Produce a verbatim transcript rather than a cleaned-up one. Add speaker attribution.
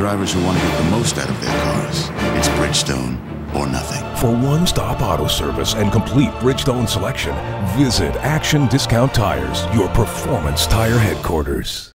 Speaker 1: drivers who want to get the most out of their cars. It's Bridgestone or nothing.
Speaker 2: For one-stop auto service and complete Bridgestone selection, visit Action Discount Tires, your performance tire headquarters.